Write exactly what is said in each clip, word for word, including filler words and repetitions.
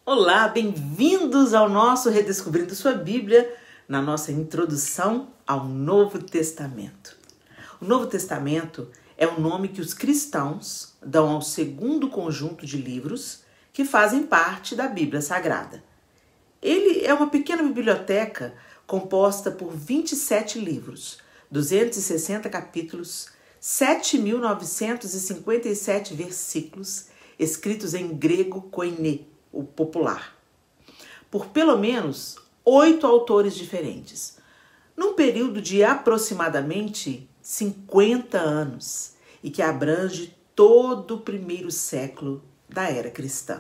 Olá, bem-vindos ao nosso Redescobrindo Sua Bíblia, na nossa introdução ao Novo Testamento. O Novo Testamento é o nome que os cristãos dão ao segundo conjunto de livros que fazem parte da Bíblia Sagrada. Ele é uma pequena biblioteca composta por vinte e sete livros, duzentos e sessenta capítulos, sete mil novecentos e cinquenta e sete versículos, escritos em grego koiné, o popular, por pelo menos oito autores diferentes, num período de aproximadamente cinquenta anos e que abrange todo o primeiro século da era cristã.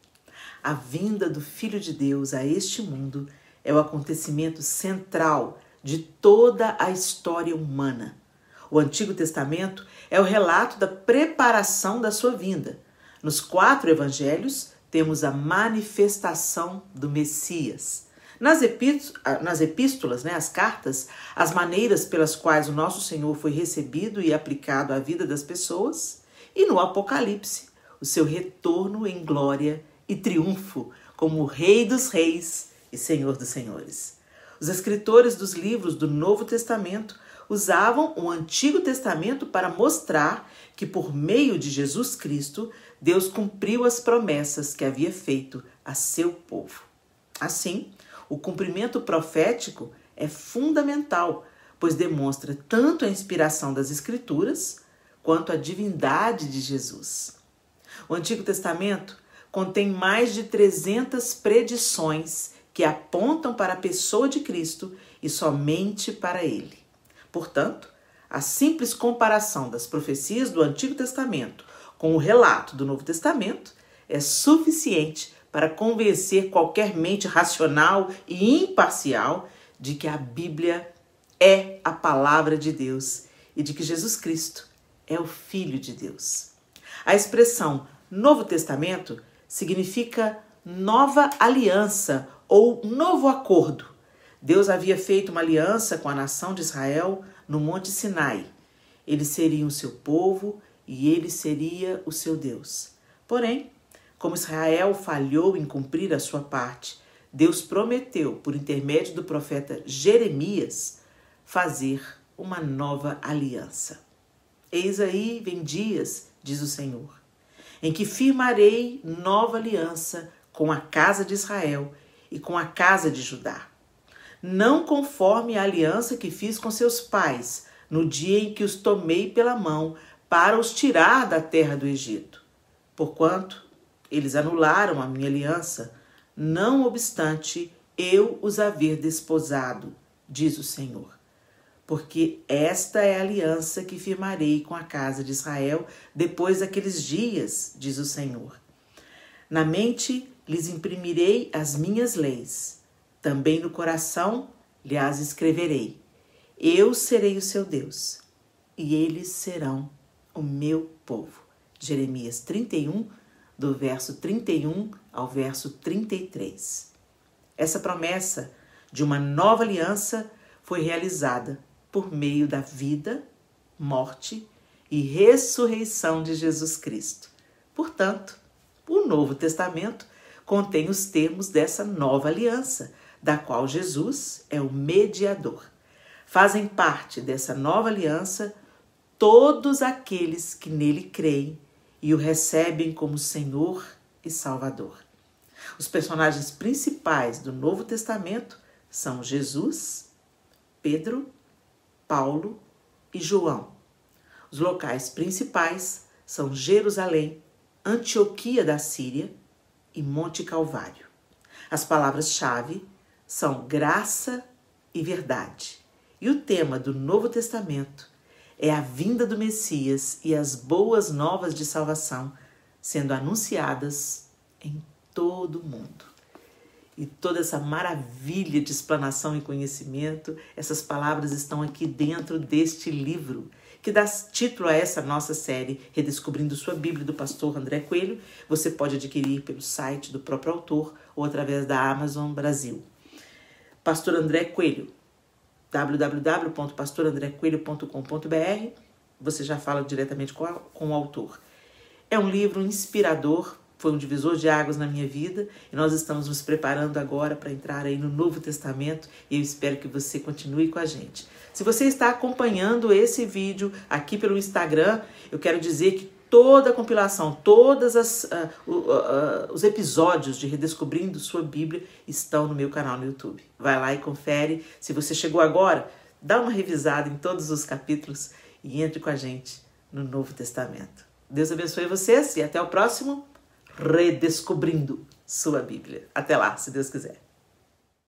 A vinda do Filho de Deus a este mundo é o acontecimento central de toda a história humana. O Antigo Testamento é o relato da preparação da sua vinda. Nos quatro evangelhos, temos a manifestação do Messias. Nas, nas epístolas, né, as cartas, as maneiras pelas quais o nosso Senhor foi recebido e aplicado à vida das pessoas, e no Apocalipse, o seu retorno em glória e triunfo como o Rei dos Reis e Senhor dos Senhores. Os escritores dos livros do Novo Testamento usavam o Antigo Testamento para mostrar que, por meio de Jesus Cristo, Deus cumpriu as promessas que havia feito a seu povo. Assim, o cumprimento profético é fundamental, pois demonstra tanto a inspiração das Escrituras quanto a divindade de Jesus. O Antigo Testamento contém mais de trezentas predições que apontam para a pessoa de Cristo e somente para ele. Portanto, a simples comparação das profecias do Antigo Testamento com o relato do Novo Testamento é suficiente para convencer qualquer mente racional e imparcial de que a Bíblia é a palavra de Deus e de que Jesus Cristo é o Filho de Deus. A expressão Novo Testamento significa nova aliança ou novo acordo. Deus havia feito uma aliança com a nação de Israel no Monte Sinai. Eles seriam o seu povo e ele seria o seu Deus. Porém, como Israel falhou em cumprir a sua parte, Deus prometeu, por intermédio do profeta Jeremias, fazer uma nova aliança. Eis aí vem dias, diz o Senhor, em que firmarei nova aliança com a casa de Israel e com a casa de Judá. Não conforme a aliança que fiz com seus pais, no dia em que os tomei pela mão para os tirar da terra do Egito. Porquanto eles anularam a minha aliança, não obstante eu os haver desposado, diz o Senhor. Porque esta é a aliança que firmarei com a casa de Israel depois daqueles dias, diz o Senhor. Na mente lhes imprimirei as minhas leis, também no coração lhe as escreverei. Eu serei o seu Deus, e eles serão o meu povo. Jeremias trinta e um, do verso trinta e um ao verso trinta e três. Essa promessa de uma nova aliança foi realizada por meio da vida, morte e ressurreição de Jesus Cristo. Portanto, o Novo Testamento contém os termos dessa nova aliança, da qual Jesus é o mediador. Fazem parte dessa nova aliança todos aqueles que nele creem e o recebem como Senhor e Salvador. Os personagens principais do Novo Testamento são Jesus, Pedro, Paulo e João. Os locais principais são Jerusalém, Antioquia da Síria e Monte Calvário. As palavras-chave são graça e verdade. E o tema do Novo Testamento é a vinda do Messias e as boas novas de salvação sendo anunciadas em todo o mundo. E toda essa maravilha de explanação e conhecimento, essas palavras estão aqui dentro deste livro, que dá título a essa nossa série, Redescobrindo Sua Bíblia, do pastor André Coelho. Você pode adquirir pelo site do próprio autor ou através da Amazon Brasil. Pastor André Coelho, w w w ponto pastor andré coelho ponto com ponto b r. Você já fala diretamente com, a, com o autor. É um livro inspirador foi um divisor de águas na minha vida e nós estamos nos preparando agora para entrar aí no Novo Testamento e eu espero que você continue com a gente. Se você está acompanhando esse vídeo aqui pelo Instagram, eu quero dizer que toda a compilação, todos uh, uh, uh, os episódios de Redescobrindo Sua Bíblia estão no meu canal no YouTube. Vai lá e confere. Se você chegou agora, dá uma revisada em todos os capítulos e entre com a gente no Novo Testamento. Deus abençoe vocês e até o próximo Redescobrindo Sua Bíblia. Até lá, se Deus quiser.